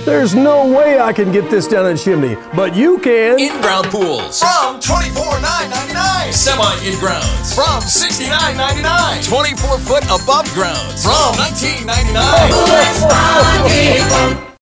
There's no way I can get this down a chimney, but you can. In-ground pools from $24,999. Semi-in-grounds from $69.99. 24-foot above grounds from $19.99.